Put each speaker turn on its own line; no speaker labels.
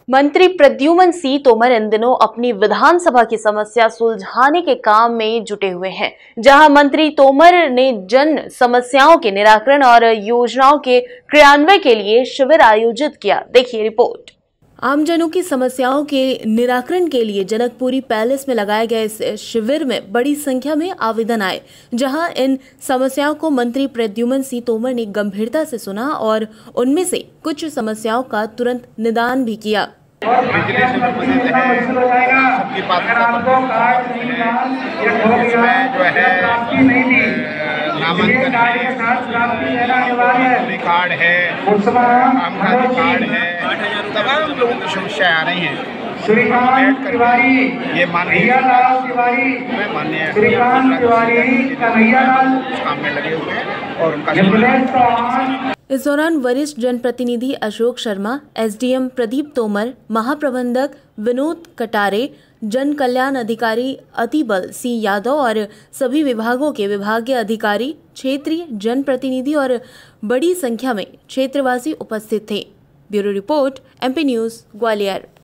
मंत्री प्रद्युमन सिंह तोमर इन दिनों अपनी विधानसभा की समस्या सुलझाने के काम में जुटे हुए हैं, जहां मंत्री तोमर ने जन समस्याओं के निराकरण और योजनाओं के क्रियान्वयन के लिए शिविर आयोजित किया। देखिए रिपोर्ट। आमजनों की समस्याओं के निराकरण के लिए जनकपुरी पैलेस में लगाए गए इस शिविर में बड़ी संख्या में आवेदन आए, जहां इन समस्याओं को मंत्री प्रद्युमन सिंह तोमर ने गंभीरता से सुना और उनमें से कुछ समस्याओं का तुरंत निदान भी किया।
बिजली से संबंधित है, सबकी इसमें जो है नामांकन है, कार्ड है, कामकाजी कार्ड है, तमाम लोगों की समस्याएं आ रही हैं। ये माननीय काम में लगे हुए हैं और उनका
इस दौरान वरिष्ठ जनप्रतिनिधि अशोक शर्मा, एसडीएम प्रदीप तोमर, महाप्रबंधक विनोद कटारे, जन कल्याण अधिकारी अतिबल सी यादव और सभी विभागों के विभागीय अधिकारी, क्षेत्रीय जनप्रतिनिधि और बड़ी संख्या में क्षेत्रवासी उपस्थित थे। Bureau report, MP news, Gwalior.